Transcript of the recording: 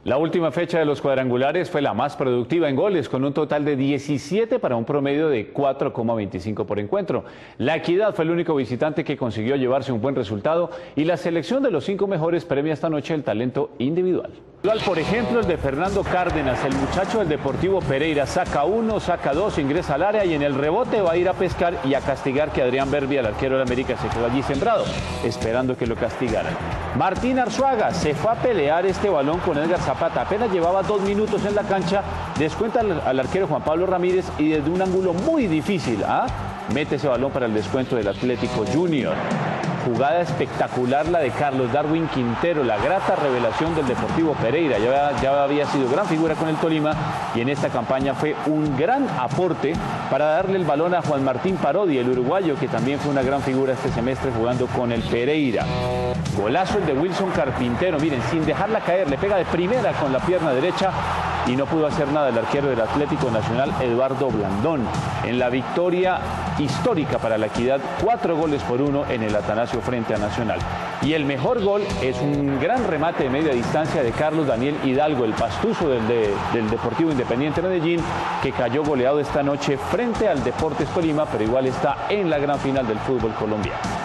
La última fecha de los cuadrangulares fue la más productiva en goles, con un total de 17 para un promedio de 4,25 por encuentro. La Equidad fue el único visitante que consiguió llevarse un buen resultado y la selección de los 5 mejores premia esta noche el talento individual. Por ejemplo, el de Fernando Cárdenas, el muchacho del Deportivo Pereira, saca uno, saca dos, ingresa al área y en el rebote va a ir a pescar y a castigar que Adrián Berbi, el arquero de América, se quedó allí sembrado, esperando que lo castigaran. Martín Arzuaga se fue a pelear este balón con Edgar Zapata, apenas llevaba 2 minutos en la cancha, descuenta al arquero Juan Pablo Ramírez y desde un ángulo muy difícil, mete ese balón para el descuento del Atlético Junior. Jugada espectacular la de Carlos Darwin Quintero, la grata revelación del Deportivo Pereira. Ya había sido gran figura con el Tolima y en esta campaña fue un gran aporte para darle el balón a Juan Martín Parodi, el uruguayo, que también fue una gran figura este semestre jugando con el Pereira. Golazo el de Wilson Carpintero, miren, sin dejarla caer, le pega de primera con la pierna derecha y no pudo hacer nada el arquero del Atlético Nacional, Eduardo Blandón, en la victoria histórica para la Equidad, 4-1 en el Atanasio frente a Nacional. Y el mejor gol es un gran remate de media distancia de Carlos Daniel Hidalgo, el pastuso del Deportivo Independiente Medellín, que cayó goleado esta noche frente al Deportes Tolima, pero igual está en la gran final del fútbol colombiano.